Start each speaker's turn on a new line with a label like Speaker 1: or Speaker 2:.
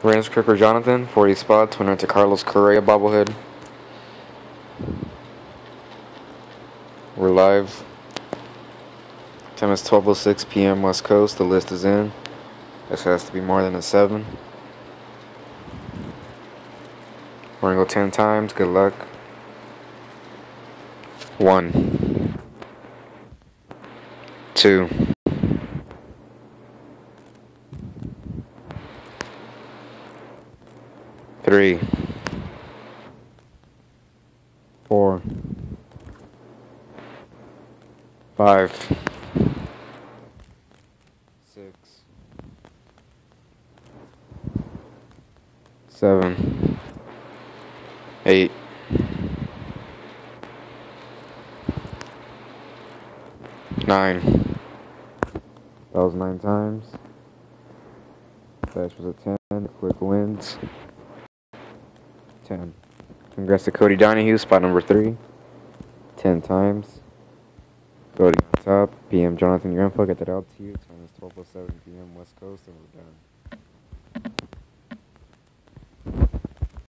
Speaker 1: Rams Kicker Jonathan, 40 spots, winner to Carlos Correa bobblehead. We're live. Time is 12:06 p.m. West Coast. The list is in. This has to be more than a 7. We're gonna go 10 times. Good luck. 1, 2, 3, 4, 5, 6, 7, 8, 9. That was 9 times. That was a 10. Quick wins. 10. Congrats to Cody Donahue, spot number 3. 10 times. Cody on top. PM Jonathan, your info. Get that out to you. Time is 12:07 p.m. West Coast, and we're done.